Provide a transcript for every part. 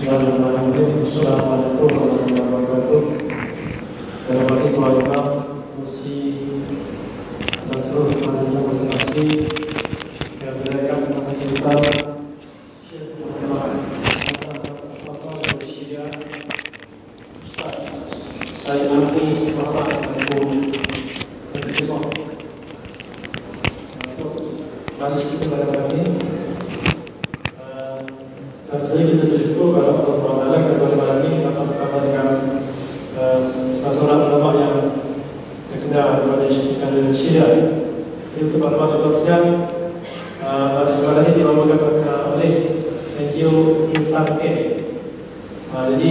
Bismillahirrahmanirrahim. Assalamualaikum warahmatullahi wabarakatuh. Dalam hati Tuhan Musi Nasrul Madinah Masjid yang berdaya mengenai kita Syekh Muhammad Asafar Syia saya nanti semangat untuk berjumpa untuk mari kita pada ini. Dan saya kita bersyukur kepada Allah SWT kepada malam ini dapat bersama dengan seorang ulama yang terkenal kepada Syekh Syia. Untuk para tuan-tuan pada sekolah ini dilakukan oleh NGO Insan Care. Jadi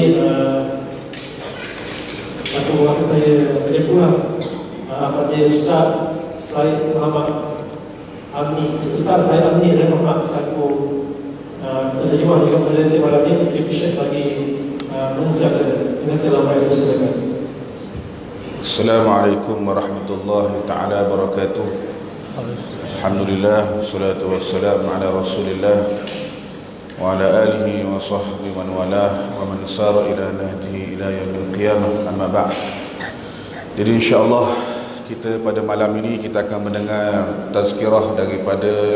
aku merasa saya pulang pada Ustaz Said Muhammad Amni. Ustaz Said Amni saya Muhammad aku terjemah juga peneliti malam ini untuk Syekh bagi mensiapkan. Assalamualaikum warahmatullahi wabarakatuh. Assalamualaikum warahmatullahi ta'ala wabarakatuh. Alhamdulillah, wassalatu wassalamu ala rasulillah wa ala alihi wa sahbihi man walah wa man sara ila nahdihi ila yaumil qiyamah, amma ba'd. Jadi insyaAllah kita pada malam ini kita akan mendengar tazkirah daripada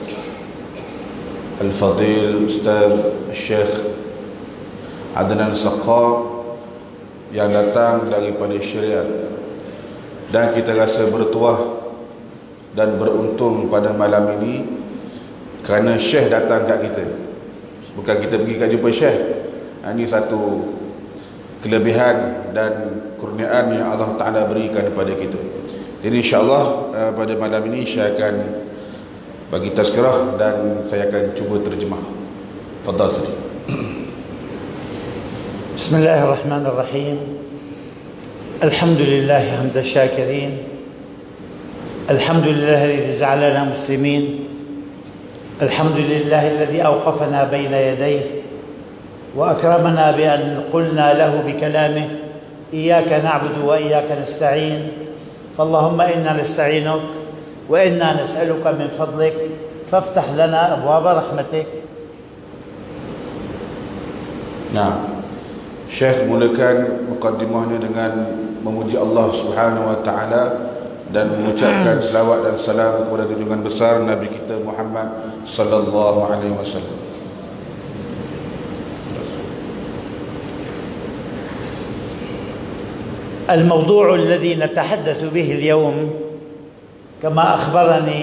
Al-Fadil Ustaz Syekh Adnan Saqar yang datang daripada Syariah. Dan kita rasa bertuah dan beruntung pada malam ini kerana Syekh datang kat kita. Bukan kita pergi kat jumpa Syekh. Ini satu kelebihan dan kurniaan yang Allah Ta'ala berikan kepada kita. Jadi insyaAllah pada malam ini saya akan bagi tazkirah dan saya akan cuba terjemah. Fadhal Sidi. Bismillahirrahmanirrahim. Alhamdulillah hamda syakirin. Alhamdulillah alladhi ja'alana muslimin. Alhamdulillah alladhi awqafana bayna yadayhi wa akramana bi an qulna lahu bi kalamihi iyyaka na'budu wa iyyaka nasta'in. Fallahumma inna nasta'inuka وإنا نسألك من فضلك فافتح لنا أبواب رحمتك. Nah, Syekh mulakan mukaddimahnya dengan memuji Allah Subhanahu wa taala dan mengucapkan selawat dan salam kepada junjungan besar Nabi kita Muhammad sallallahu alaihi wasallam. الموضوع الذي نتحدث به اليوم كما أخبرني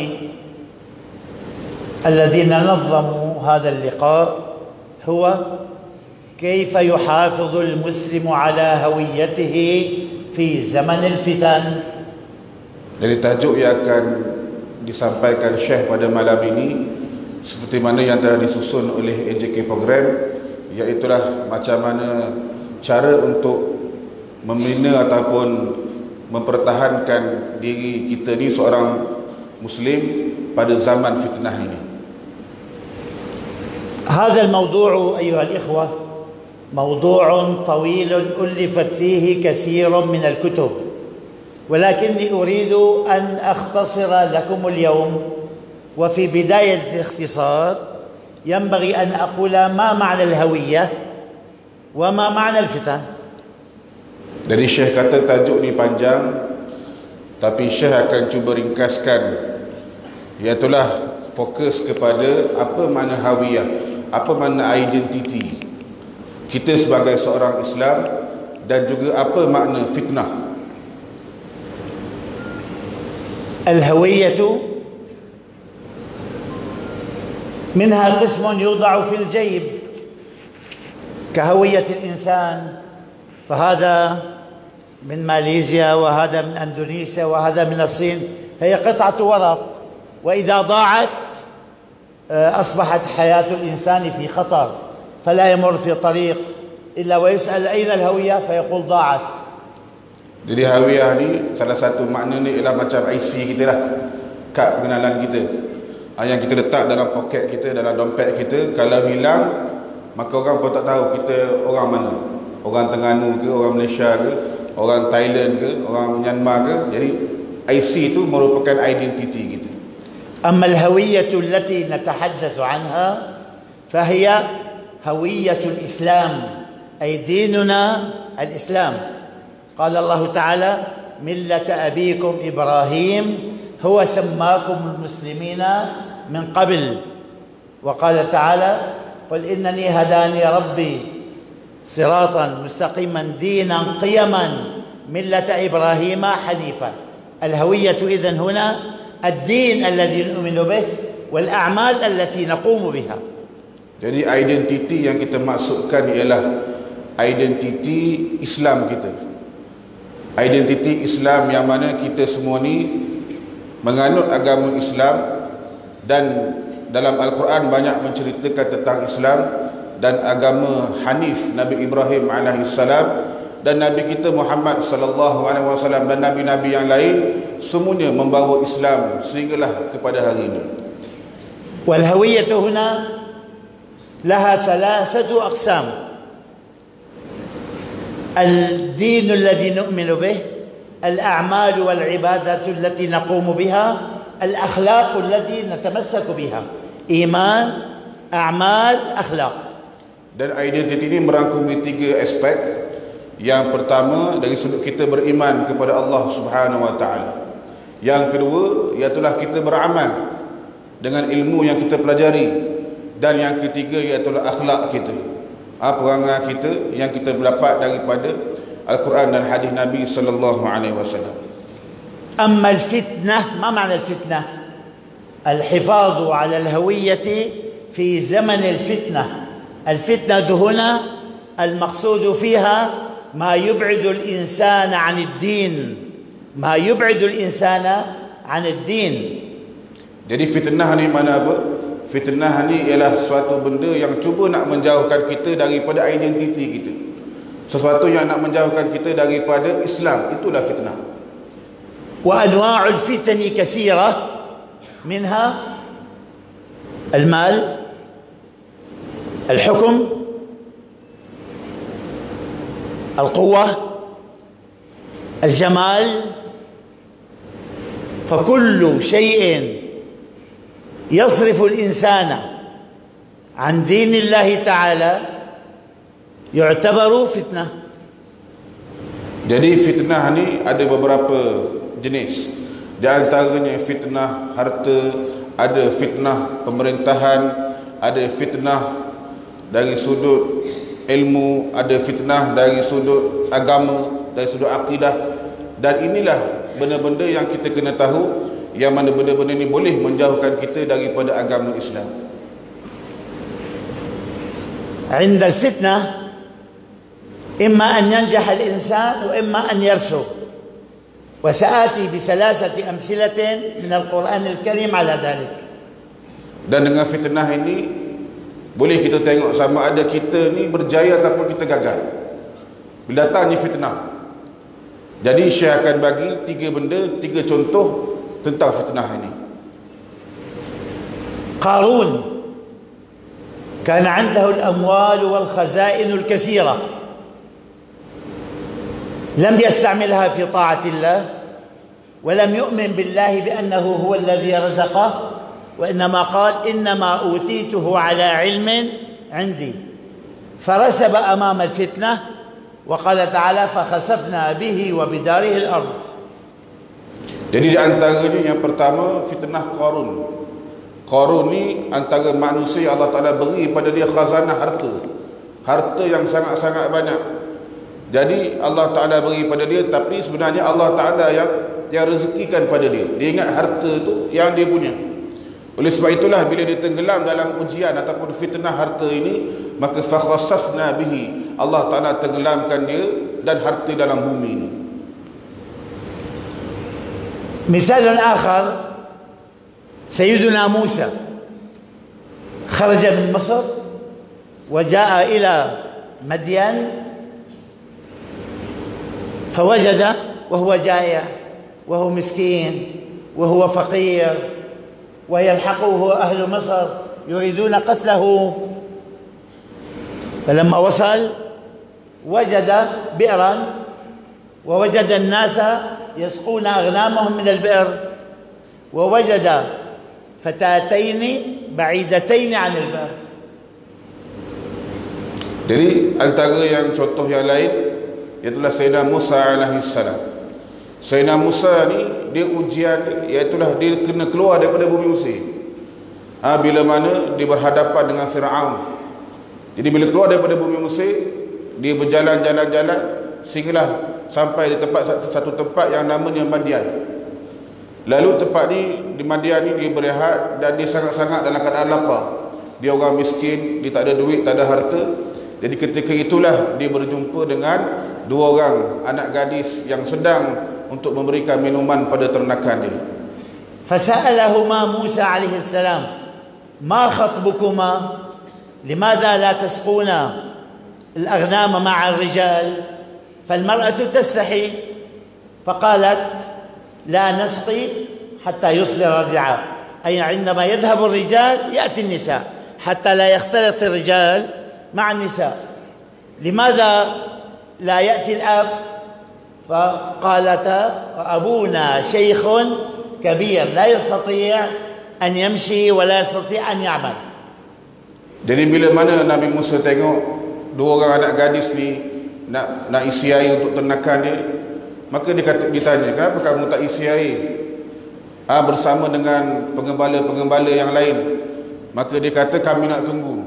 الذين نظموا هذا اللقاء هو كيف يحافظ المسلم على هويته في زمن الفتن. Dari tajuk yang akan disampaikan Syekh pada malam ini seperti mana yang telah disusun oleh AJK program, iaitulah macam mana cara untuk membina ataupun mempertahankan diri kita ni seorang Muslim pada zaman fitnah ini. هذا الموضوع أيها الإخوة موضوع طويل ألفت فيه كثير من الكتب، ولكني أريد أن أختصر لكم اليوم. وفي بداية الاختصار ينبغي أن أقول ما معنى الهوية وما معنى الفتن. Jadi Syekh kata tajuk ni panjang, tapi Syekh akan cuba ringkaskan, iaitulah fokus kepada apa makna hawiyah, apa makna identiti kita sebagai seorang Islam, dan juga apa makna fitnah. الهوية منها قسم يوضع في الجيب كهوية الإنسان، فهذا من ماليزيا وهذا من أندونيسيا وهذا من الصين، هي قطعة ورق، وإذا ضاعت أصبحت حياة الإنسان في خطر، فلا يمر في طريق إلا ويسأل أين الهوية فيقول ضاعت. Jadi hawiyah ni salah satu makna ni ialah macam IC kita lah, kad pengenalan kita yang kita letak dalam poket kita, dalam dompet kita. Kalau hilang maka orang pun tak tahu kita orang mana, orang Terengganu ke, orang Malaysia ke, orang Thailand ke, orang Myanmar ke. Jadi IC itu merupakan identiti kita. أما الهوية التي نتحدث عنها فهي هوية الإسلام، أي ديننا الإسلام. قال الله تعالى: ملة أبيكم إبراهيم هو سماكم المسلمين من قبل. وقال تعالى: قل إنني هداني ربي صراطا مستقيما دينا قيما ملة إبراهيم حنيفا. الهوية إذن هنا الدين الذي نؤمن به والأعمال التي نقوم بها. Jadi identiti yang kita maksudkan ialah identiti Islam kita. Identiti Islam yang mana kita semua ni menganut agama Islam, dan dalam Al-Quran banyak menceritakan tentang Islam dan agama Hanif Nabi Ibrahim alaihissalam, dan Nabi kita Muhammad sallallahu alaihi wasallam dan nabi-nabi yang lain semuanya membawa Islam sehinggalah kepada hari ini. والهوية هنا لها ثلاثة أقسام: الدين الذي نؤمن به، الأعمال والعبادات التي نقوم بها، الأخلاق التي نتمسك بها. إيمان، أعمال، أخلاق. Dan identiti ini merangkumi 3 aspek. Yang pertama, dari sudut kita beriman kepada Allah Subhanahu wa taala. Yang kedua, iaitulah kita beramal dengan ilmu yang kita pelajari. Dan yang ketiga iaitulah akhlak kita, perangai kita yang kita dapat daripada Al-Quran dan hadis Nabi sallallahu alaihi wasallam. أما الفتنة، ما معنى الفتنة؟ الحفاظ على الهوية في زمن الفتنة. الفتنة هنا المقصود فيها ما يبعد الإنسان عن الدين، ما يبعد الإنسان عن الدين. Jadi fitnah ni mana apa? Fitnah ni ialah suatu benda yang cuba nak menjauhkan kita daripada identiti kita, sesuatu yang nak menjauhkan kita daripada Islam. Itulah fitnah. وأنواع الفتن كثيرة، منها المال، الحكم، القوة، الجمال. فكل شيء يصرف الإنسان عن دين الله تعالى يعتبر فتنة. Jadi fitnah ni ada beberapa jenis. Di antaranya fitnah harta, ada fitnah pemerintahan, ada fitnah dari sudut ilmu, ada fitnah dari sudut agama, dari sudut akidah. Dan inilah benda-benda yang kita kena tahu, yang mana benda-benda ini boleh menjauhkan kita daripada agama Islam. عند الفتنة إما أن ينجح الإنسان وإما أن يرسو، وسآتي بثلاثة أمثلة من القرآن الكريم على ذلك. Dan dengan fitnah ini boleh kita tengok sama ada kita ni berjaya ataupun kita gagal bila datangnya fitnah. Jadi saya akan bagi 3 benda, 3 contoh tentang fitnah ini. قارون كان عنده الأموال والخزائن الكثيرة، لم يستعملها في طاعة الله، ولم يؤمن بالله بأنه هو الذي رزقه، وإنما قال إنما أوتيته على علم عندي. فرسب أمام الفتنة، وقال تعالى: فخسفنا به وبداره الأرض. Jadi di antaranya yang pertama fitnah Qarun. Qarun ni antara manusia Allah Ta'ala beri pada dia khazanah harta yang sangat-sangat banyak. Jadi Allah Ta'ala beri pada dia, tapi sebenarnya Allah Ta'ala yang rezekikan pada dia. Dia ingat harta tu yang dia punya. Oleh sebab itulah bila dia tenggelam dalam ujian ataupun fitnah harta ini, maka fakhasafna bihi, Allah Ta'ala tenggelamkan dia dan harta dalam bumi ini. مثال آخر سيدنا موسى خرج من مصر وجاء إلى مدين، فوجد وهو جائع وهو مسكين وهو فقير ويلحقه أهل مصر يريدون قتله. فلما وصل وجد بئرا ووجد الناس يسقون أغنامهم من البئر، ووجد فتاتين بعيدتين عن البئر. Jadi antara yang contoh yang lain iaitulah Sayyidina Musa alaihissalam. Sayyidina Musa ni dia ujian iaitulah dia kena keluar daripada bumi Mesir. Bila mana dia berhadapan dengan Firaun. Jadi bila keluar daripada bumi Mesir, dia berjalan-jalan sehinggalah sampai di satu tempat yang namanya Madian. Lalu tempat ni di Madian ni dia berehat dan dia sangat-sangat dalam keadaan lapar. Dia orang miskin, dia tak ada duit, tak ada harta. Jadi ketika itulah dia berjumpa dengan dua orang anak gadis yang sedang untuk memberikan minuman pada ternakan dia. Fasa'alahuma Musa alaihi salam, ma khatbukuma, limadha la tasquna al-aghnam ma'a al-rijal? Fal-mar'atu tastahi, faqalat لا نسقي حتى يصدر الرعاء، أي عندما يذهب الرجال يأتي النساء حتى لا يختلط الرجال مع النساء. لماذا لا يأتي الأب؟ فقالتا أبونا شيخ كبير لا يستطيع أن يمشي ولا يستطيع أن يعمل. Jadi bila mana Nabi Musa tengok dua orang anak gadis ni nak isi air untuk ternakan dia, maka ditanya, kenapa kamu tak isi air bersama dengan pengembala-pengembala yang lain? Maka dia kata, kami nak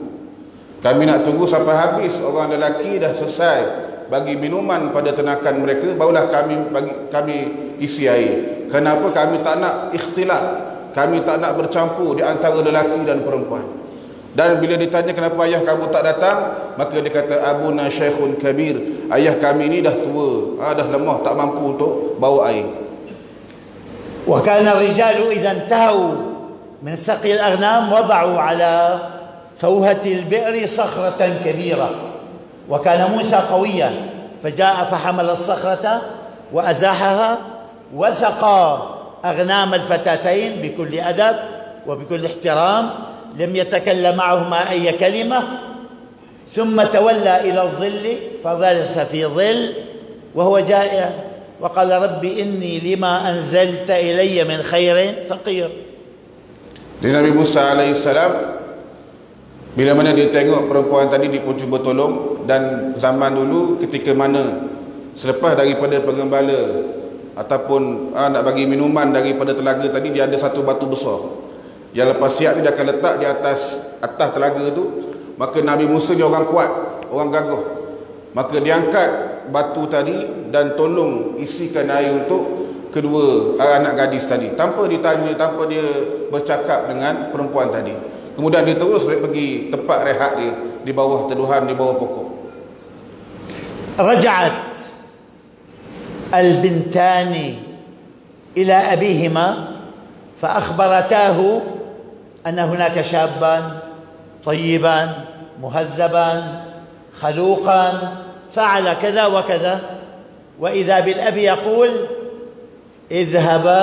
tunggu sampai habis orang lelaki dah selesai bagi minuman pada ternakan mereka, barulah kami isi air. Kenapa kami tak nak ikhtilat, kami tak nak bercampur di antara lelaki dan perempuan? Dan bila ditanya kenapa ayah kamu tak datang, maka dia kata, abuna syekhun kabir, ayah kami ni dah tua, dah lemah, tak mampu untuk bawa air. Wa kana ar-rijalu idza intahu min saqi al-aghnam wada'u ala fawhati al-bi'r sakhratan kabira. Wa kana Musa qawiyyan faja'a fahamala as-sakhrata wa azahaha wa saqa aghnam al-fatatayn bikulli adab wa bikulli ihtiram. لم يتكلم معهما أي كلمة ثم تولى إلى الظل فجلس في ظل وهو جائع وقال رب إني لما أنزلت إلي من خير فقير. Di Nabi Musa alaihissalam, bila mana dia tengok perempuan tadi dia pun cuba tolong. Dan zaman dulu ketika mana selepas daripada pengembala ataupun nak bagi minuman daripada telaga tadi, dia ada satu batu besar yang lepas siap dia akan letak di atas telaga tu. Maka Nabi Musa dia orang kuat, orang gagah, maka dia angkat batu tadi dan tolong isikan air untuk kedua anak gadis tadi, tanpa ditanya, tanpa dia bercakap dengan perempuan tadi. Kemudian dia terus pergi tempat rehat dia di bawah teduhan, di bawah pokok. Raja'at al-bintani ila abihima fa akhbaratahu أن هناك شابا طيبا مهذبا خلوقا فعل كذا وكذا، وإذا بالأب يقول اذهبا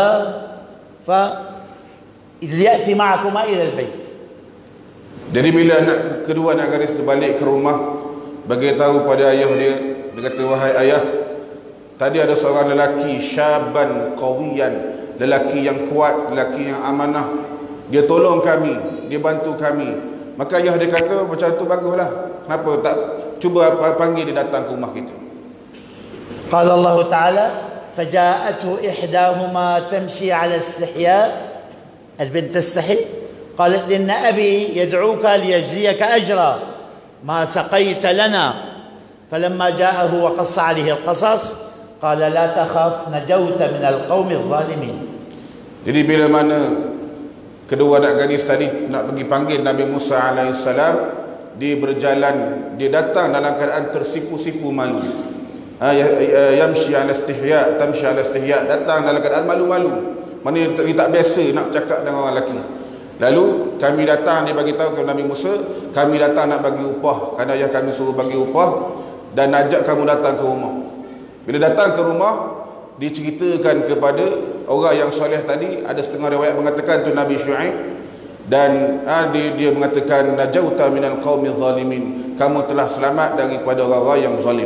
فليأتي معكما إلى البيت. Jadi bila kedua anak gadis balik ke rumah, beritahu pada ayah dia, dia kata, wahai ayah, tadi ada seorang lelaki syaban qawiyan, lelaki yang kuat, lelaki yang amanah, dia tolong kami, dia bantu kami. Maka ayah dia kata, macam tu baguslah, kenapa tak cuba panggil dia datang ke rumah kita. Qala Allah Ta'ala faja'athu ihdahuma tamshi 'ala istihya, al-bint tastahi, qalat inna abi yad'uka liyajziyaka ajra ma saqaita lana. Falamma ja'ahu wa qassa 'alayhi al-qasas qala la takhaf najawta min al-qaumi adh-dhalimin. Jadi bila mana kedua anak gadis tadi nak pergi panggil Nabi Musa alaihissalam, dia berjalan, dia datang dalam keadaan tersipu-sipu malu. Yamshi ala istihya, tamshi ala istihya, datang dalam keadaan malu-malu. Mana dia tak biasa nak bercakap dengan orang lelaki. Lalu kami datang, dia bagi tahu kepada Nabi Musa, kami datang nak bagi upah, kerana ayah kami suruh bagi upah dan ajak kamu datang ke rumah. Bila datang ke rumah, diceritakan kepada orang yang soleh tadi. Ada setengah riwayat mengatakan itu Nabi Syuaib, dan dia mengatakan najauta minal qaumil zalimin, kamu telah selamat daripada orang-orang yang zalim.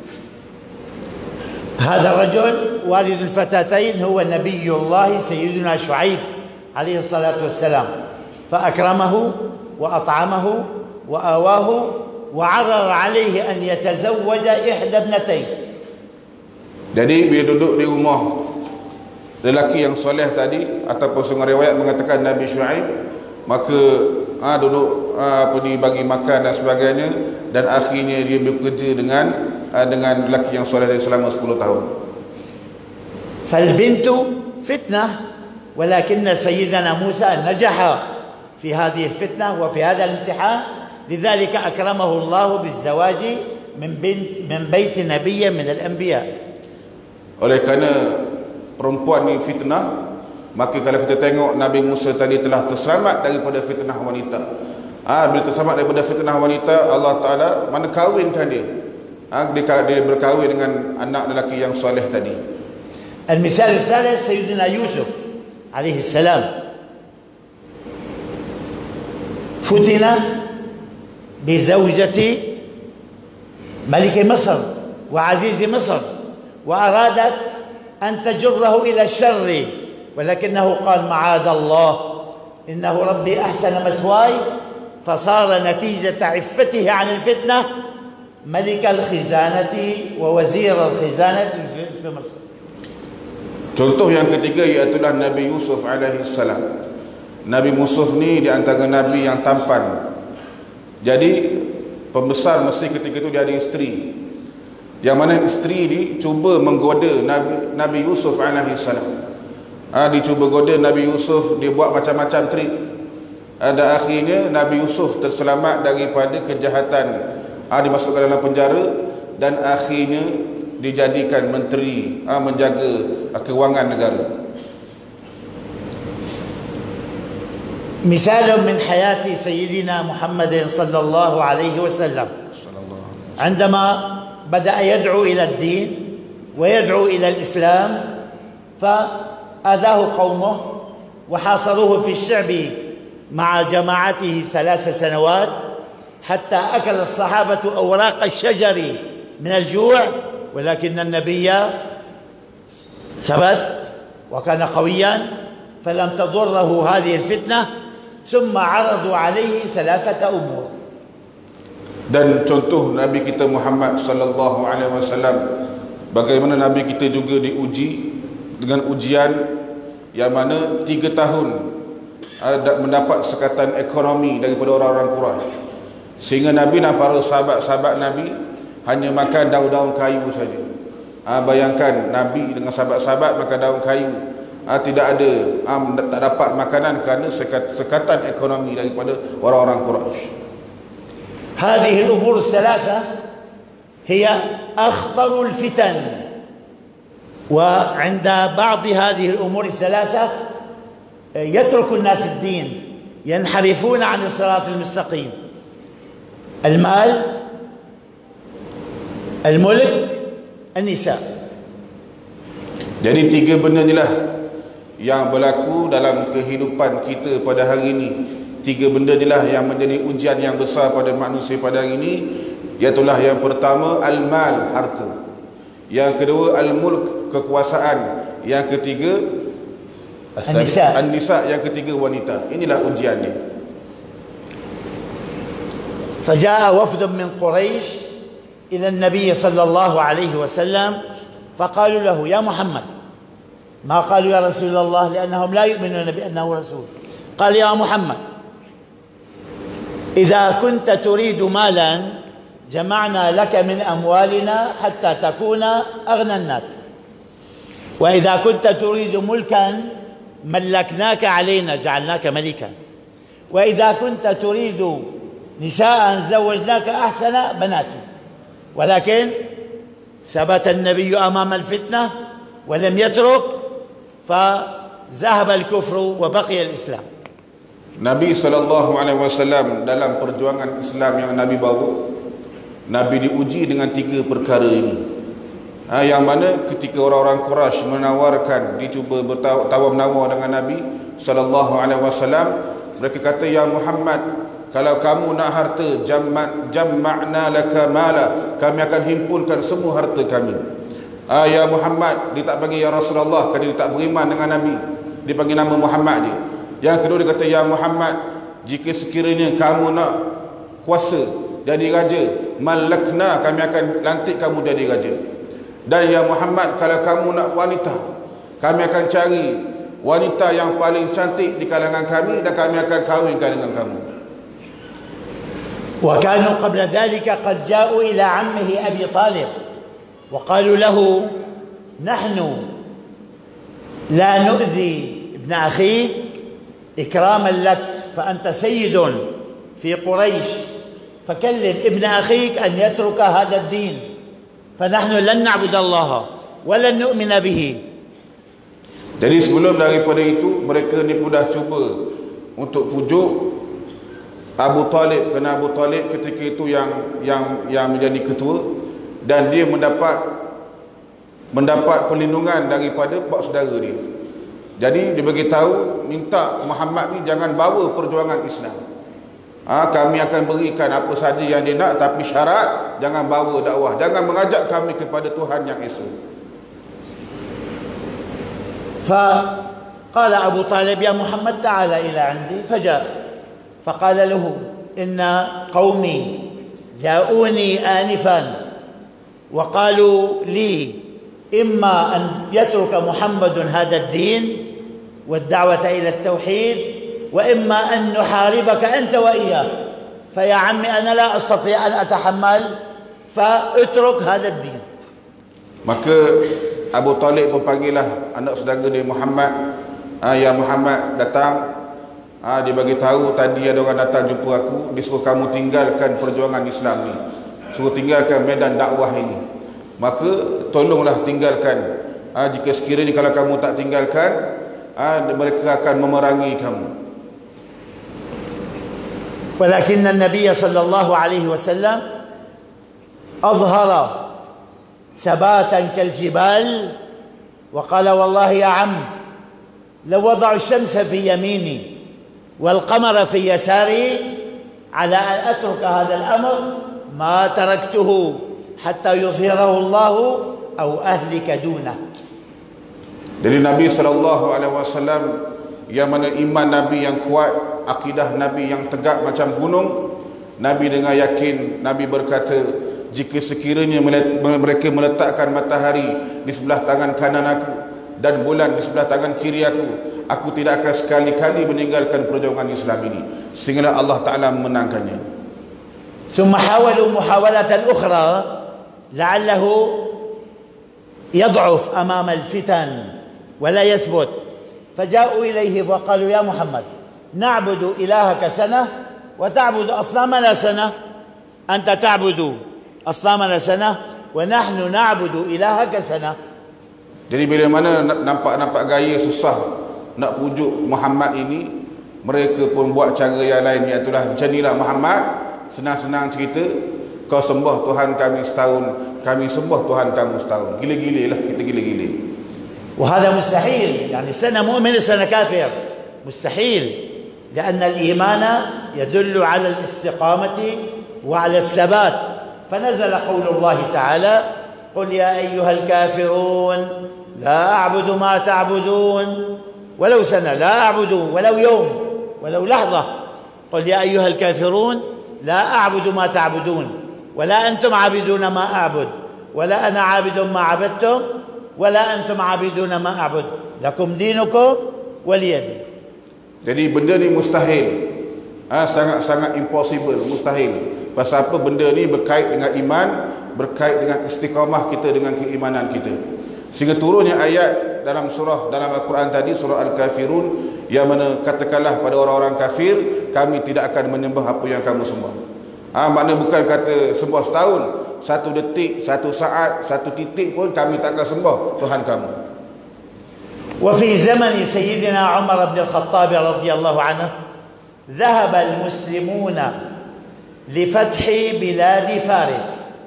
هذا الرجل والد الفتاتين هو نبي الله سيدنا شعيب عليه الصلاة والسلام، فأكرمه وأطعمه وآواه وعرض عليه أن يتزوج إحدى ابنتيه. Jadi bila duduk di rumah lelaki yang soleh tadi, ataupun setengah riwayat mengatakan Nabi Syuaib, maka dibagi makan dan sebagainya, dan akhirnya dia bekerja dengan lelaki yang soleh selama 10 tahun. فالبنت فتنة، ولكن سيدنا موسى نجح في هذه الفتنة وفي هذا الامتحان، لذلك أكرمه الله بالزواج من بيت نبي من الأنبياء. Oleh kerana perempuan ni fitnah, maka kalau kita tengok Nabi Musa tadi telah terselamat daripada fitnah wanita. Bila terselamat daripada fitnah wanita, Allah Ta'ala mana kahwinkan dia. Dia berkahwin dengan anak lelaki yang soleh tadi. المثال الثالث سيدنا يوسف عليه السلام، فتن بزوجة ملك مصر وعزيز مصر، وأرادت أن تجره إلى الشر، ولكنه قال معاذ الله إنه ربي أحسن مثواي، فصار نتيجة عفته عن الفتنة ملك الخزانة ووزير الخزانة في مصر. Contoh yang ketiga iaitulah Nabi Yusuf alaihi salam. Nabi Yusuf ni di antara Nabi yang tampan. Jadi pembesar Mesir ketika itu dia ada isteri, yang mana isteri ni cuba menggoda Nabi Yusuf alaihi salam. Dia cuba goda Nabi Yusuf, dia buat macam-macam trik. Dan akhirnya Nabi Yusuf terselamat daripada kejahatan. Dimasukkan dalam penjara dan akhirnya dijadikan menteri menjaga kewangan negara. مثال من حياة سيدنا محمد صلى الله عليه وسلم عندما بدأ يدعو إلى الدين ويدعو إلى الإسلام، فآذاه قومه وحاصروه في الشعب مع جماعته 3 سنوات، حتى أكل الصحابة أوراق الشجر من الجوع، ولكن النبي ثبت وكان قويا فلم تضره هذه الفتنة، ثم عرضوا عليه 3 أمور. Dan contoh Nabi kita Muhammad sallallahu alaihi wasallam, bagaimana Nabi kita juga diuji dengan ujian yang mana 3 tahun mendapat sekatan ekonomi daripada orang-orang Quraisy, sehingga Nabi dan para sahabat-sahabat Nabi hanya makan daun-daun kayu saja. Bayangkan Nabi dengan sahabat-sahabat makan daun kayu, tidak ada, tak dapat makanan kerana sekatan ekonomi daripada orang-orang Quraisy. هذه الأمور الثلاثة هي أخطر الفتن، وعند بعض هذه الأمور الثلاثة يترك الناس الدين، ينحرفون عن الصراط المستقيم: المال، الملك، النساء. Jadi 3 benda inilah yang berlaku dalam kehidupan kita pada hari ini. 3 benda inilah yang menjadi ujian yang besar pada manusia pada hari ini. Iaitulah yang pertama al-mal, harta. Yang kedua al-mulk, kekuasaan. Yang ketiga an-nisa, yang ketiga wanita. Inilah ujiannya. فجاء وفد من قريش إلى النبي صلى الله عليه وسلم فقالوا له: يا محمد، ما قالوا يا رسول الله لأنهم لا يؤمنون بأنه رسول، قال: يا محمد، إذا كنت تريد مالا جمعنا لك من أموالنا حتى تكون أغنى الناس، وإذا كنت تريد ملكا ملكناك علينا جعلناك ملكا، وإذا كنت تريد نساء زوجناك أحسن بناتي. ولكن ثبت النبي أمام الفتنة ولم يترك، فذهب الكفر وبقي الإسلام. Nabi SAW dalam perjuangan Islam yang Nabi bawa, Nabi diuji dengan 3 perkara ini. Yang mana ketika orang-orang Quraisy menawarkan, dicuba bertawar-menawar dengan Nabi SAW, mereka kata: ya Muhammad, kalau kamu nak harta, jamma'na laka mala, kami akan himpunkan semua harta kami. Ya Muhammad, dia tak panggil ya Rasulullah kerana dia tak beriman dengan Nabi, dia panggil nama Muhammad je. Yang kedua dia kata: ya Muhammad, jika sekiranya kamu nak kuasa, jadi raja. Malakna, kami akan lantik kamu jadi raja. Dan ya Muhammad, kalau kamu nak wanita, kami akan cari wanita yang paling cantik di kalangan kami dan kami akan kahwinkan dengan kamu. وكانوا قبل ذلك قد جاءوا إلى عمه أبي طالب وقالوا له نحن لا نؤذي ابن أخيك إكراما لك فأنت سيد في قريش، فكلم ابن أخيك أن يترك هذا الدين، فنحن لن نعبد الله ولن نؤمن به. Jadi sebelum daripada itu, mereka ni pun dah cuba untuk pujuk Abu Talib, kerana Abu Talib ketika itu yang menjadi ketua, dan dia mendapat perlindungan daripada pak saudara dia. Jadi dia beritahu, minta Muhammad ni jangan bawa perjuangan Islam. Kami akan berikan apa saja yang dia nak, tapi syarat jangan bawa dakwah, jangan mengajak kami kepada Tuhan yang esa. فقال أبو طالب يا محمد تعال إلى عندي، فجاء فقال له إن قومي جاءوني آنفا وقالوا لي إما أن يترك محمد هذا الدين والدعوة إلى التوحيد، وإما أن نحاربك أنت وإياه، فيا عمي أنا لا أستطيع أن أتحمل، فاترك هذا الدين. Maka Abu Talib memanggillah anak saudara dia Muhammad. Ya Muhammad, datang. Dia bagi tahu tadi ada orang datang jumpa aku, dia suruh kamu tinggalkan perjuangan Islam ni, suruh tinggalkan medan dakwah ini. Maka tolonglah tinggalkan. Jika sekiranya kalau kamu tak tinggalkan, mereka akan memerangi kamu. ولكن النبي صلى الله عليه وسلم أظهر ثباتا كالجبال وقال والله يا عم لو وضعوا الشمس في يميني والقمر في يساري على أن أترك هذا الأمر ما تركته حتى يظهره الله أو أهلك دونه. Dari Nabi SAW, yang mana iman Nabi yang kuat, akidah Nabi yang tegak macam gunung, Nabi dengan yakin, Nabi berkata, jika sekiranya mereka meletakkan matahari di sebelah tangan kanan aku dan bulan di sebelah tangan kiri aku tidak akan sekali-kali meninggalkan perjuangan Islam ini sehingga Allah Ta'ala memenangkannya. ثم حاولوا محاولة أخرى لعله يضعف أمام الفتن ولا يثبت، فجاءوا إليه وقالوا يا محمد نعبد إلهك سنة وتعبد أصنامنا سنة، أنت تعبد أصنامنا سنة ونحن نعبد إلهك سنة. Jadi bila mana nampak gaya susah nak pujuk Muhammad ini, mereka pun buat cara yang lain, iaitu macam inilah Muhammad, senang-senang cerita, kau sembah Tuhan kami setahun, kami sembah Tuhan kamu setahun. Gila-gila lah, kita gila-gila. وهذا مستحيل، يعني سنة مؤمن سنة كافر، مستحيل، لأن الإيمان يدل على الاستقامة وعلى الثبات. فنزل قول الله تعالى قل يا أيها الكافرون لا أعبد ما تعبدون، ولو سنة لا أعبد، ولو يوم، ولو لحظة. قل يا أيها الكافرون لا أعبد ما تعبدون ولا أنتم عابدون ما أعبد ولا أنا عابد ما عبدتم ولا أنتم عابدون ما أعبد لكم دينكم ولي دين. Jadi benda ni mustahil, sangat-sangat impossible, mustahil. Pasal apa? Benda ni berkait dengan iman, berkait dengan istiqamah kita, dengan keimanan kita. Sehingga turunnya ayat dalam Al-Quran tadi, surah Al-Kafirun, yang mana katakanlah pada orang-orang kafir, kami tidak akan menyembah apa yang kamu sembah. Makna bukan kata sembah setahun, 1 detik, 1 saat, 1 titik pun kami tak akan sembah Tuhan kamu. وفي زمن سيدنا عمر بن الخطاب رضي الله عنه ذهب المسلمون لفتح بلاد فارس،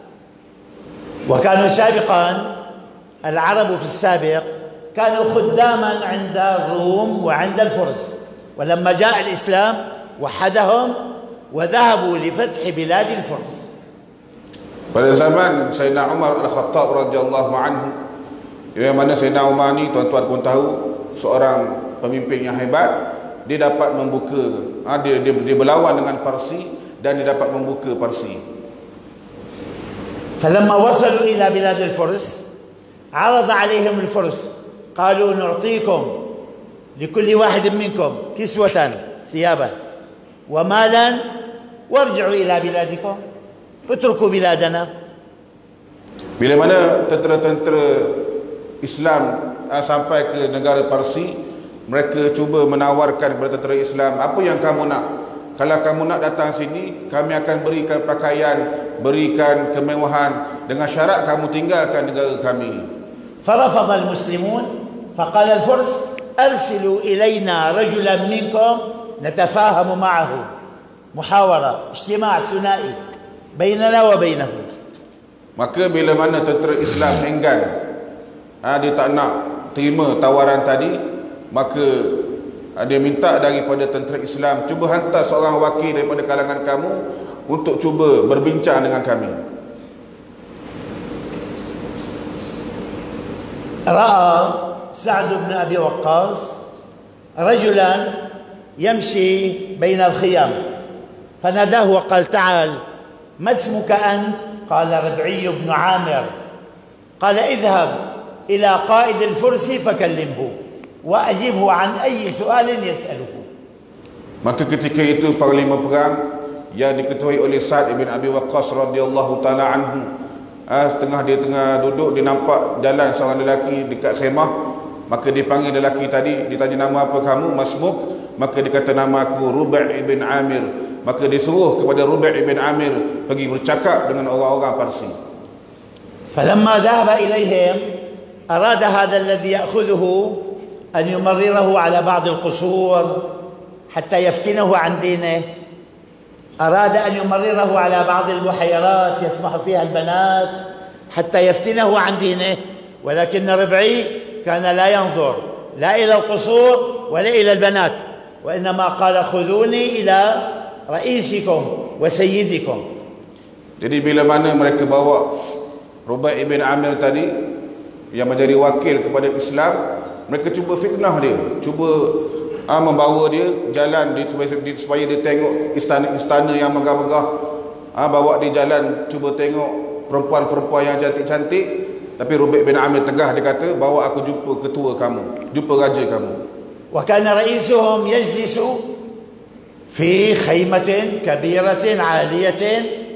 وكانوا سابقا العرب في السابق كانوا خداما عند الروم وعند الفرس، ولما جاء الإسلام وحدهم وذهبوا لفتح بلاد الفرس. Pada zaman Sayyidina Umar Al-Khattab radhiyallahu anhu, yang mana Sayyidina Umar ni tuan-tuan pun tahu seorang pemimpin yang hebat, dia dapat membuka, dia berlawan dengan Parsi dan dia dapat membuka Parsi. فلما وصلوا إلى بلاد الفرس عرض عليهم الفرس قالوا نعطيكم لكل واحد منكم كسوة ثيابا ومالا وارجعوا إلى بلادكم اتركوا بلادنا. Bila mana tentera-tentera Islam sampai ke negara Parsi, mereka cuba menawarkan kepada tentera Islam, apa yang kamu nak? Kalau kamu nak datang sini, kami akan berikan pakaian, berikan kemewahan, dengan syarat kamu tinggalkan negara kami. فرفض المسلمون فقال الفرس أرسلوا إلينا رجلا منكم نتفاهم معه محاورة اجتماع ثنائي بيننا وبينهم. Maka bila mana tentera Islam enggan, dia tak nak terima tawaran tadi, maka dia minta daripada tentera Islam, cuba hantar seorang wakil daripada kalangan kamu untuk cuba berbincang dengan kami. رأى سعد بن أبي وقاص رجلا يمشي بين الخيام فناداه وقال تعال ما اسمك أنت؟ قال ربعي بن عامر. قال اذهب إلى قائد الفرس فكلمه وأجبه عن أي سؤال يسأله. Maka ketika itu panglima perang yang diketuai oleh Sa'd bin Abi Waqqas radhiyallahu taala anhu, dia tengah duduk, dia nampak jalan seorang lelaki dekat khemah, maka dia panggil lelaki tadi, ditanya nama apa kamu, masmuk, maka dia kata nama aku Rubai' bin Amir. Maka dia suruh kepada Rubai' bin Amir pergi bercakap dengan orang-orang Parsi. فلما ذهب إليهم أراد هذا الذي يأخذه أن يمرره على بعض القصور حتى يفتنه عن دينه، أراد أن يمرره على بعض البحيرات يسمح فيها البنات حتى يفتنه عن دينه، ولكن ربعي كان لا ينظر لا إلى القصور ولا إلى البنات، وإنما قال خذوني إلى رئيسكم وسيدكم. Jadi bila mana mereka bawa Rubai' bin Amir tadi yang menjadi wakil kepada Islam, mereka cuba fitnah dia, cuba membawa dia jalan supaya dia tengok istana-istana yang megah-megah, bawa dia jalan, cuba tengok perempuan-perempuan yang cantik-cantik. Tapi Rubai' bin Amir tegah, dia kata, bawa aku jumpa ketua kamu, jumpa raja kamu. وكان رئيسهم يجلس في خيمة كبيرة عالية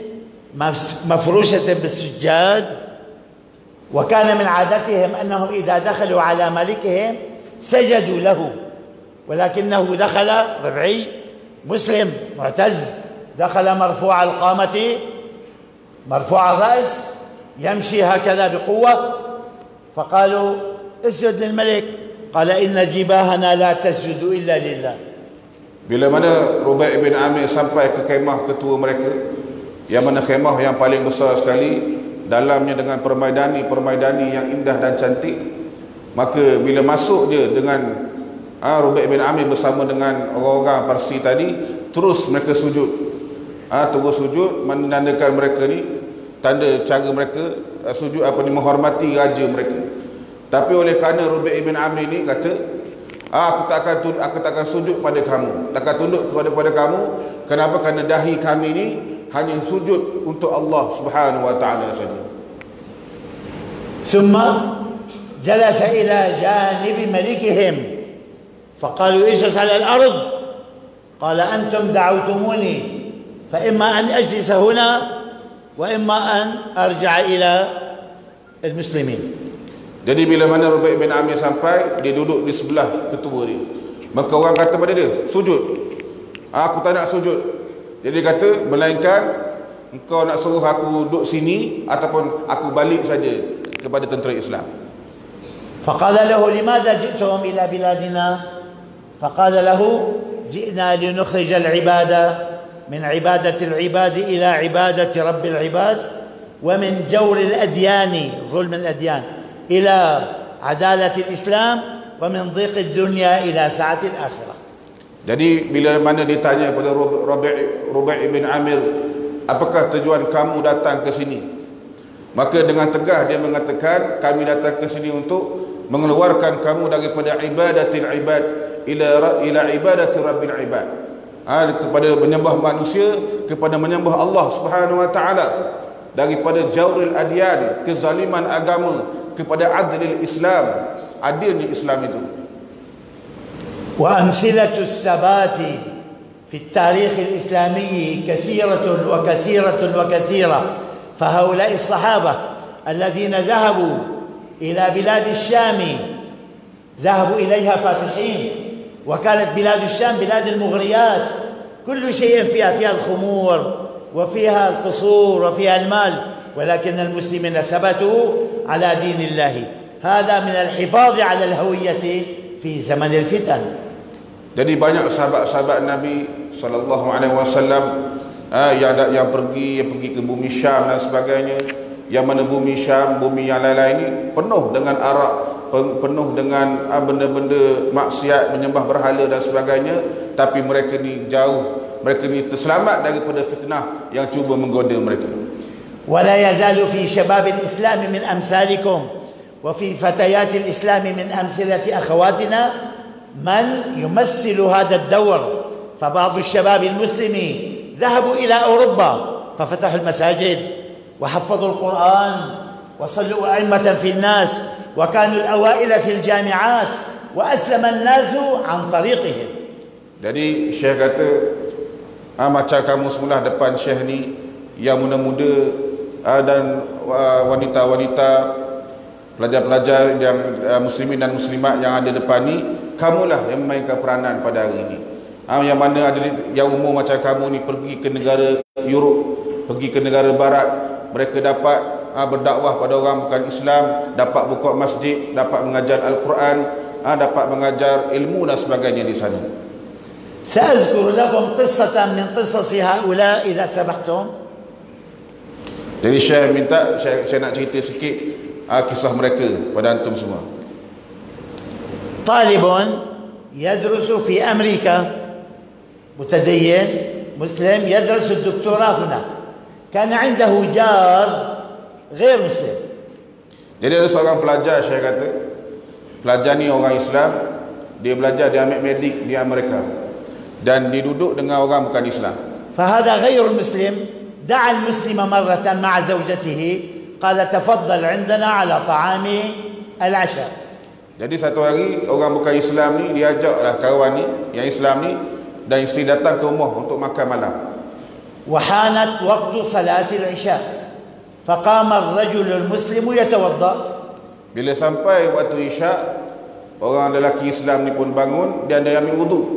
مفروشة بالسجاد، وكان من عادتهم أنهم إذا دخلوا على ملكهم سجدوا له، ولكنه دخل ربعي مسلم معتز، دخل مرفوع القامة مرفوع الرأس يمشي هكذا بقوة، فقالوا اسجد للملك، قال إن جباهنا لا تسجد إلا لله. Bila mana Rubai' bin Amir sampai ke kemah ketua mereka, yang mana kemah yang paling besar sekali, dalamnya dengan permaidani yang indah dan cantik, maka bila masuk dia dengan Rubai' bin Amir bersama dengan orang-orang Parsi tadi, terus mereka sujud, terus sujud, menandakan mereka ni, tanda cara mereka sujud menghormati raja mereka. Tapi oleh kerana Rubai' bin Amir ni kata, aku tak akan sujud pada kamu, tak akan tunduk kepada kamu. Kenapa? Kerana dahi kami ni hanya sujud untuk Allah Subhanahu wa taala saja. ثم جلس إلى جانب ملكهم فقالوا اجلس على الأرض، قال أنتم دعوتموني فإما أن أجلس هنا وإما أن أرجع إلى المسلمين. Jadi bila mana Rubai' bin Amir sampai, dia duduk di sebelah ketua dia. Maka orang kata pada dia, sujud. Aku tak nak sujud. Jadi dia kata, melainkan engkau nak suruh aku duduk sini ataupun aku balik saja kepada tentera Islam. فقال له لماذا جئتم إلى بلادنا؟ فقال له جئنا لنخرج العبادة من عبادة العباد إلى عبادة رب العباد، ومن جور الأديان ظلم الأديان إلى عدالة الإسلام، ومن ضيق الدنيا إلى سعة الآخرة. Jadi bila mana ditanya kepada Rubai' bin Amir, apakah tujuan kamu datang ke sini? Maka dengan tegas dia mengatakan, kami datang ke sini untuk mengeluarkan kamu daripada ibadatil ibad ila ibadati rabbil ibad, kepada menyembah manusia kepada menyembah Allah Subhanahu wa taala, daripada jauril adyan, kezaliman agama, kepada adlil Islam, adilnya Islam itu. وأمثلة الثبات في التاريخ الإسلامي كثيرة وكثيرة وكثيرة. فهؤلاء الصحابة الذين ذهبوا إلى بلاد الشام ذهبوا إليها فاتحين، وكانت بلاد الشام بلاد المغريات، كل شيء فيها الخمور وفيها القصور وفيها المال، ولكن المسلمين ثبتوا على دين الله. هذا من الحفاظ على الهوية في زمن الفتن. Jadi banyak sahabat-sahabat Nabi sallallahu alaihi wasallam yang pergi ke bumi Syam dan sebagainya, yang mana bumi Syam, bumi yang lain-lain ini penuh dengan arak, penuh dengan benda-benda maksiat, menyembah berhala dan sebagainya, tapi mereka ni jauh, mereka ni terselamat daripada fitnah yang cuba menggoda mereka. ولا يزال في شباب الإسلام من أمثالكم وفي فتيات الإسلام من أمثلة أخواتنا من يمثل هذا الدور. فبعض الشباب المسلمين ذهبوا إلى أوروبا ففتحوا المساجد وحفظوا القرآن وصلوا أئمة في الناس وكانوا الأوائل في الجامعات وأسلم الناس عن طريقهم. Jadi Syekh kata macam kamu semula depan Syekh ni yang muda-muda dan wanita-wanita, pelajar-pelajar yang muslimin dan muslimat yang ada depan ni, kamulah yang memainkan peranan pada hari ini. Yang mana ada yang umur macam kamu ni pergi ke negara Europe, pergi ke negara barat, mereka dapat berdakwah pada orang bukan Islam, dapat buka masjid, dapat mengajar Al-Quran, dapat mengajar ilmu dan sebagainya di sana. سأذكر لكم قصة من قصص هؤلاء إذا سمحتم. Jadi saya minta, saya nak cerita sikit kisah mereka pada antum semua. طالب يدرس في أمريكا، متدين مسلم يدرس الدكتوراه هناك، كان عنده جار غير مسلم. Jadi ada seorang pelajar, saya kata, pelajar ni orang Islam, dia belajar, dia ambil medik di Amerika, dan dia duduk dengan orang bukan Islam. فهذا غير المسلم دعا المسلم مرة مع زوجته قال تفضل عندنا على طعام العشاء. Jadi satu hari orang bukan Islam ni dia ajaklah kawan ni yang Islam ni dan isteri datang ke rumah untuk makan malam. وحانت وقت صلاة العشاء فقام الرجل المسلم يتوضأ. Bila sampai waktu Isyak, orang lelaki Islam ni pun bangun dan dia ambil wudu.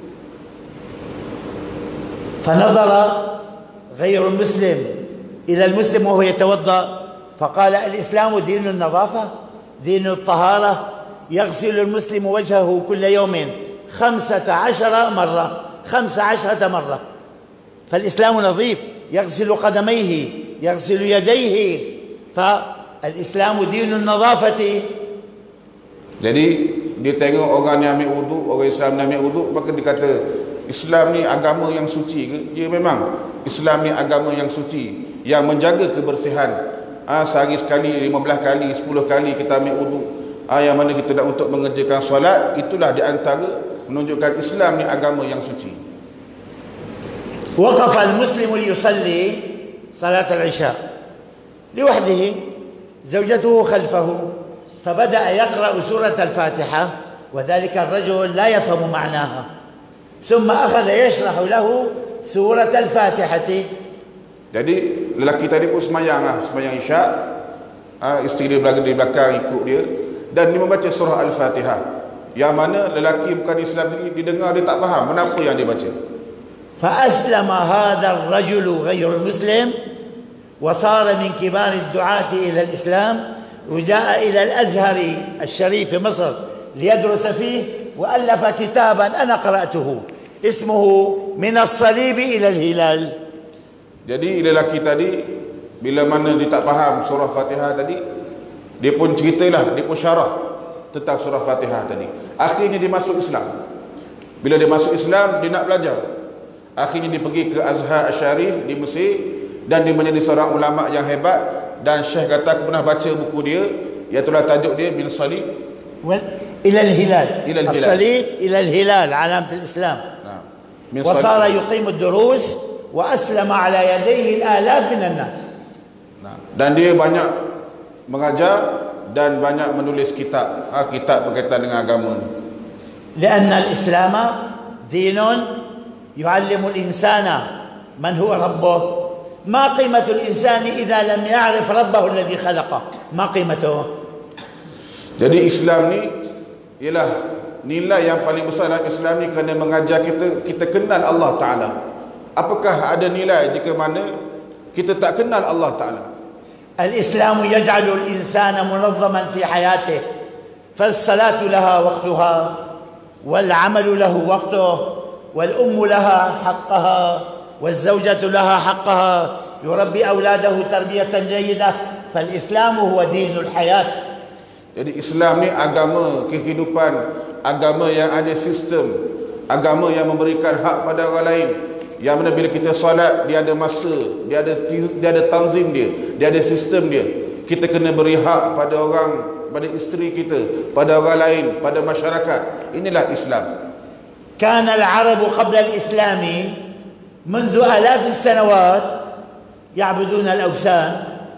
فنظر غير المسلم إلى المسلم وهو يتوضأ فقال الإسلام دين النظافة، دين الطهارة، يغسل المسلم وجهه كل يوم 15 مرة، 15 مرة، فالإسلام نظيف، يغسل قدميه، يغسل يديه، فالإسلام دين النظافة. Jadi dia tengok orang yang ambil wudu, orang Islam yang ambil wudu, maka dia kata Islam ni agama yang suci ke? Ya, memang Islam ni agama yang suci, yang menjaga kebersihan. Sehari sekali, 15 kali, 10 kali kita ambil wudu. Yang mana kita nak untuk mengerjakan solat, itulah di antara menunjukkan Islam ni agama yang suci. وقف المسلم ليصلي صلاة العشاء لوحده، زوجته خلفه، فبدأ يقرأ سورة الفاتحة وذلك الرجل لا يفهم معناها، ثم أخذ يشرح له سورة الفاتحة. Jadi lelaki tadi pun sembahyang Isyak, isteri dia berada di belakang ikut dia, dan dia membaca surah Al-Fatihah, yang mana lelaki bukan Islam ni didengar dia tak faham kenapa yang dia baca. فأسلم هذا الرجل غير المسلم وصار من كبار الدعاة إلى الإسلام، وجاء إلى الأزهر الشريف في مصر ليدرس فيه، وألف كتابا أنا قرأته اسمه من الصليب إلى الهلال. Jadi lelaki tadi bila mana dia tak faham surah Fatihah tadi, dia pun ceritalah, dia pun syarah tentang surah Fatihah tadi. Akhirnya dia masuk Islam. Bila dia masuk Islam, dia nak belajar. Akhirnya dia pergi ke Azhar Syarif di Mesir, dan dia menjadi seorang ulama yang hebat. Dan Syekh kata, aku pernah baca buku dia, iaitulah tajuk dia Bin Salib إلى الهلال، الصليب إلى الهلال علامة الإسلام. وصار يقيم الدروس وأسلم على يديه الآلاف من الناس. Dan dia banyak mengajar dan banyak menulis kitab, kitab berkaitan dengan agama ni. لأن الإسلام دين يعلم الإنسان من هو ربه. ما قيمة الإنسان إذا لم يعرف ربه الذي خلقه؟ ما قيمته؟ Jadi Islam ni ialah nilai yang paling besar dalam Islam ni, kerana mengajar kita kenal Allah Ta'ala. Apakah ada nilai jika mana kita tak kenal Allah Ta'ala? الإسلام يجعل الإنسان منظما في حياته، فالصلاة لها وقتها، والعمل له وقته، والأم لها حقها، والزوجة لها حقها، يربي أولاده تربية جيدة. فالإسلام هو دين الحياة. Jadi Islam ni agama kehidupan, agama yang ada sistem, agama yang memberikan hak pada orang lain. Yang mana bila kita solat, dia ada masa, dia ada tanzim dia ada sistem dia. Kita kena beri hak pada orang, pada isteri kita, pada orang lain, pada masyarakat. Inilah Islam. كان العرب قبل الإسلام منذ آلاف السنوات يعبدون الأوثان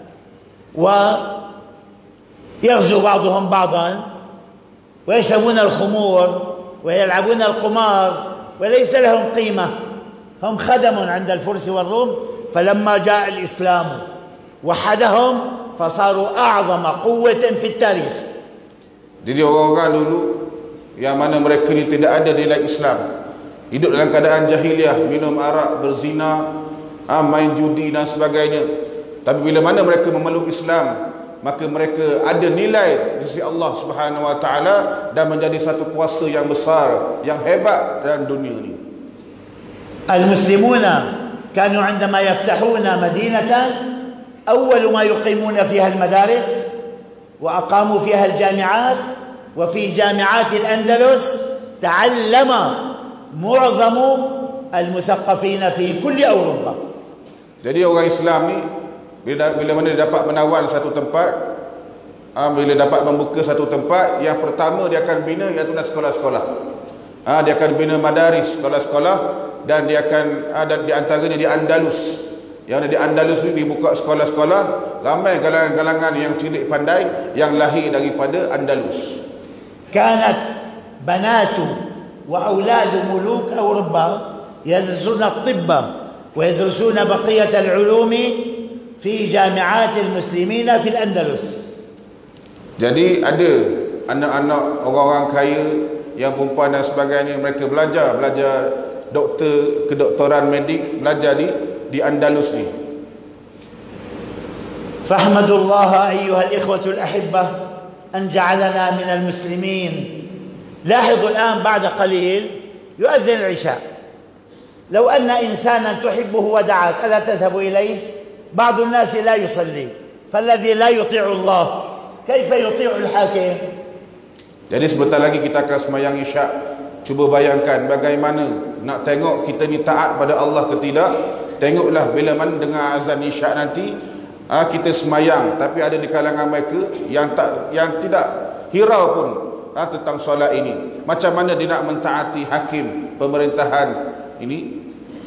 ويغزو بعضهم بعضا ويشربون الخمور ويلعبون القمار وليس لهم قيمة. هم خدم عند الفرس والروم، فلما جاء الإسلام وحدهم فصاروا أعظم قوة في التاريخ. Jadi orang-orang dulu yang mana mereka ni tidak ada nilai Islam, hidup dalam keadaan jahiliah, minum arak, berzina, main judi dan sebagainya. Tapi bila mana mereka memeluk Islam, maka mereka ada nilai di sisi Allah Subhanahu Wa Taala dan menjadi satu kuasa yang besar, yang hebat dalam dunia ni. المسلمون كانوا عندما يفتحون مدينة أول ما يقيمون فيها المدارس، وأقاموا فيها الجامعات، وفي جامعات الأندلس تعلم معظم المثقفين في كل أوروبا. Jadi orang Islam ni bila mana dia dapat menawan satu tempat, bila dapat membuka satu tempat, yang pertama dia akan bina iaitu sekolah-sekolah. Dia akan bina madaris, sekolah-sekolah, dan dia akan ada di antaranya di Andalus. Yang di Andalus ni dibuka sekolah-sekolah, ramai kalangan-kalangan yang cerdik pandai yang lahir daripada Andalus. كانت بنات وأولاد ملوك أوروبا يدرسون الطب ويدرسون بقية العلوم في جامعات المسلمين في الأندلس. Jadi ada anak-anak orang-orang kaya yang perempuan dan sebagainya, mereka belajar kedoktoran medik, belajar di Andalus ni. فاحمدوا الله أيها الإخوة الأحبة أن جعلنا من المسلمين. لاحظوا الآن بعد قليل يؤذن العشاء. لو أن إنسانا تحبه ودعاك ألا تذهب إليه؟ بعض الناس لا يصلي، فالذي لا يطيع الله كيف يطيع الحاكم؟ Jadi sebentar lagi kita akan sembahyang Isyak. Cuba bayangkan bagaimana nak tengok kita ni taat pada Allah ke tidak. Tengoklah bila mana dengar azan Isyak nanti, kita sembahyang, tapi ada di kalangan mereka yang tidak hirau pun tentang solat ini. Macam mana dia nak mentaati hakim pemerintahan ini?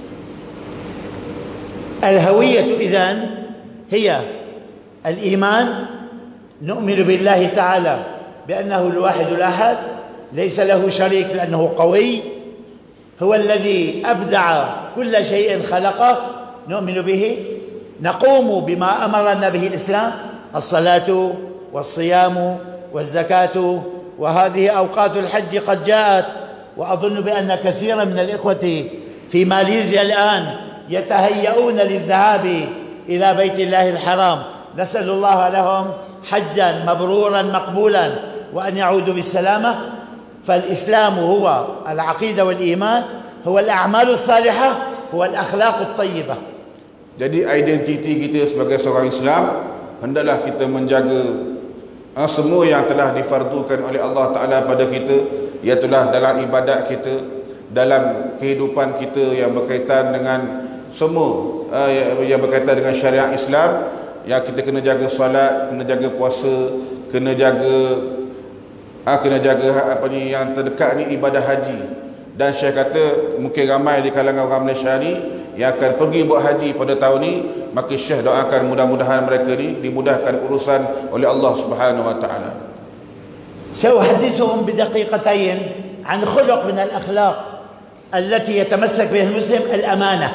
الهوية إذن هي الإيمان. نؤمن بالله تعالى بأنه الواحد الأحد، ليس له شريك لأنه قوي، هو الذي أبدع كل شيء خلقه، نؤمن به. نقوم بما أمرنا به الإسلام: الصلاة والصيام والزكاة، وهذه أوقات الحج قد جاءت. وأظن بأن كثيرا من الإخوة في ماليزيا الآن يتهيئون للذهاب إلى بيت الله الحرام. نسأل الله لهم حجا مبرورا مقبولا وأن يعودوا بالسلامة. فالإسلام هو العقيدة والإيمان، هو الأعمال الصالحة، هو الأخلاق الطيبة. Jadi identiti kita sebagai seorang Islam, hendaklah kita menjaga semua yang telah difardukan oleh Allah Ta'ala pada kita, iaitulah dalam ibadat kita, dalam kehidupan kita yang berkaitan dengan semua yang berkaitan dengan syariat Islam. Yang kita kena jaga solat, kena jaga puasa, kena jaga yang terdekat ni ibadah haji. Dan Syekh kata mungkin ramai di kalangan orang Malaysia ni yang akan pergi buat haji pada tahun ni, maka Syekh doakan mudah-mudahan mereka ni dimudahkan urusan oleh Allah Subhanahu wa taala. سأحدثهم بدقيقتين عن خلق من الأخلاق التي يتمسك بها المسلم، الأمانة.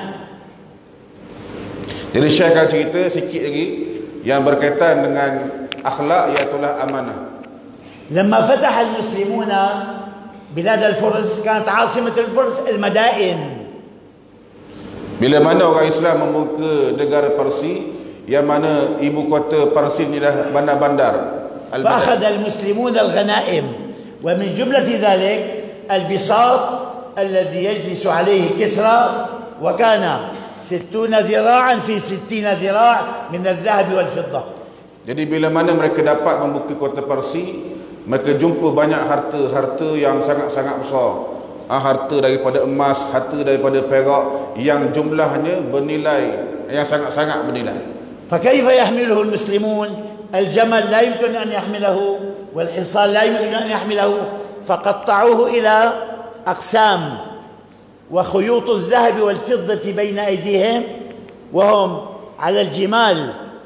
Jadi Syekh akan cerita sikit lagi yang berkaitan dengan akhlak, iaitu amanah. لما فتح المسلمون بلاد الفرس كانت عاصمة الفرس المدائن. Bila mana orang Islam membuka negara Parsi, yang mana ibu kota Parsi ni dah bandar-bandar. فأخذ المسلمون الغنائم، ومن جملة ذلك البساط الذي يجلس عليه كسرى، وكان 60 ذراعا في 60 ذراع من الذهب والفضة. Jadi bila mana mereka dapat membuka kota Parsi, mereka jumpa banyak harta yang sangat-sangat besar. Harta daripada emas, harta daripada perak yang jumlahnya bernilai, yang sangat-sangat bernilai. فكيف يحمله المسلمون؟ الجمل لا يمكن أن يحمله، والحصان لا يمكن أن يحمله، فقطعوه إلى أقسام، وخيوط الذهب والفضة بين أيديهم، وهم على الجمال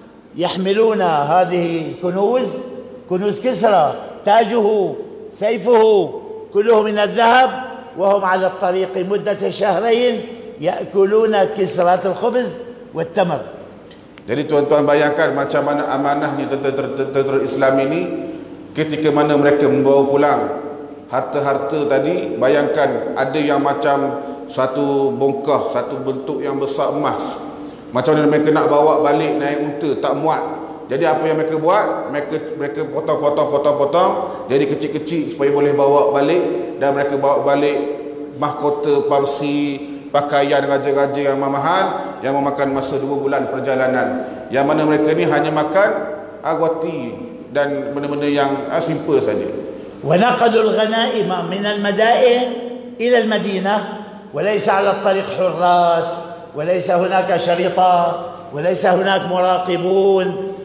يحملون هذه الكنوز، كنوز كسرى، تاجه، سيفه، كله من الذهب، وهم على الطريق مدة شهرين يأكلون كسرات الخبز والتمر. Jadi tuan-tuan bayangkan macam mana amanahnya tentera Islam ini ketika mana mereka membawa pulang harta-harta tadi. Bayangkan ada yang macam satu bongkah, satu bentuk yang besar emas. Macam mana mereka nak bawa balik naik unta, tak muat. Jadi apa yang mereka buat? Mereka potong, jadi kecil-kecil supaya boleh bawa balik, dan mereka bawa balik mahkota Parsi, pakaian raja-raja yang mahal, yang memakan masa 2 bulan perjalanan, yang mana mereka ni hanya makan roti dan benda-benda yang simple saja. ونقلوا الغنائم من المدائن إلى المدينة، وليس على الطريق حراس، وليس هناك شرطة، وليس هناك مراقبون،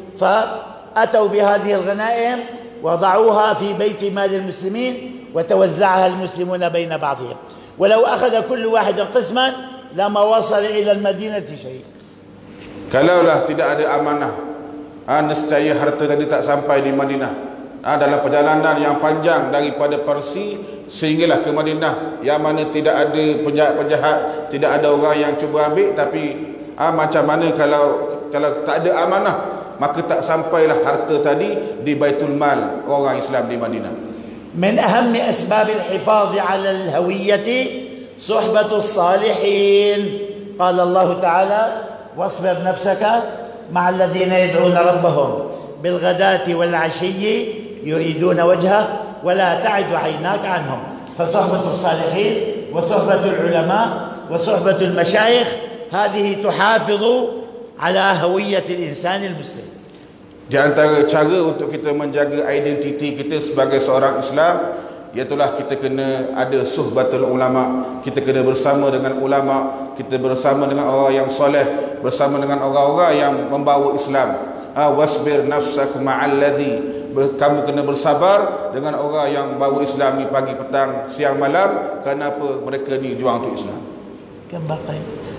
فأتوا بهذه الغنائم وضعوها في بيت مال المسلمين، وتوزعها المسلمون بين بعضهم. ولو أخذ كل واحد قسما لما وصل إلى المدينة شيء. Kalaulah tidak ada amanah, nescaya harta tadi tak sampai di Madinah. Dalam perjalanan yang panjang daripada Parsi sehinggalah ke Madinah, yang mana tidak ada penjahat, tidak ada orang yang cuba ambil. Tapi macam mana kalau tak ada amanah, maka tak sampailah harta tadi di Baitul Mal orang Islam di Madinah. من أهم أسباب الحفاظ على الهوية صحبة الصالحين. قال الله تعالى: واصبر نفسك مع الذين يدعون ربهم بالغداة والعشي يريدون وجهه ولا تعد عيناك عنهم. فصحبة الصالحين وصحبة العلماء وصحبة المشايخ هذه تحافظ على هوية الإنسان المسلم. Di antara cara untuk kita menjaga identiti kita sebagai seorang Islam, iaitulah kita kena ada suhbatul ulama. Kita kena bersama dengan ulama, kita bersama dengan orang yang soleh, bersama dengan orang-orang yang membawa Islam. Wasbir nafsak ma'alladhi, kamu kena bersabar dengan orang yang bawa Islam ni pagi, petang, siang, malam. Kenapa? Mereka ni juang untuk Islam. كم بقي؟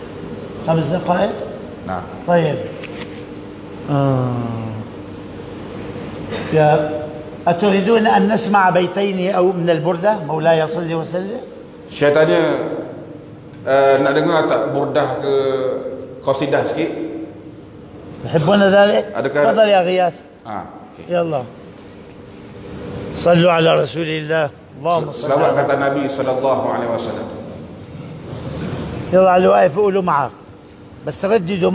5 دقائق. Nah. طيب. أتريدون أن نسمع بيتين أو من البردة مولاي صل وسلم؟ Saya tanya, nak dengar tak burdah ke qasidah sikit? تحبون ذلك؟ تفضل يا غياث. Okay. يلا صلوا على رسول الله. اللهم صل Selawat على kata Nabi sallallahu alaihi wasallam. يلا على الواقف قولوا معك بس رددوا.